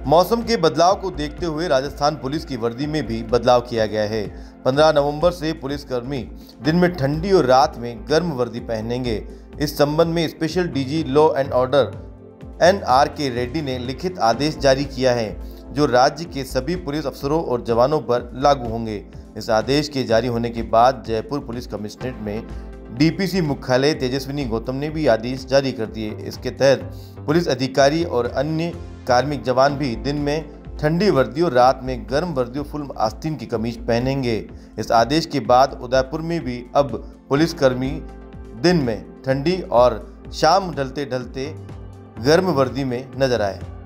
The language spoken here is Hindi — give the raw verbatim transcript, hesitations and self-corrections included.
मौसम के बदलाव को देखते हुए राजस्थान पुलिस की वर्दी में भी बदलाव किया गया है। पंद्रह नवंबर से पुलिसकर्मी दिन में ठंडी और रात में गर्म वर्दी पहनेंगे। इस संबंध में special DG law and order N R K Reddy ने लिखित आदेश जारी किया है, जो राज्य के सभी पुलिस अफसरों और जवानों पर लागू होंगे। इस आदेश के जारी होने के बाद जयपुर पुलिस कमिश्नरेट में डी पी सी मुख्यालय तेजस्विनी गौतम ने भी आदेश जारी कर दिए। इसके तहत पुलिस अधिकारी और अन्य कार्मिक जवान भी दिन में ठंडी वर्दी और रात में गर्म वर्दी और फुल आस्तीन की कमीज पहनेंगे। इस आदेश के बाद उदयपुर में भी अब पुलिसकर्मी दिन में ठंडी और शाम ढलते ढलते गर्म वर्दी में नजर आए।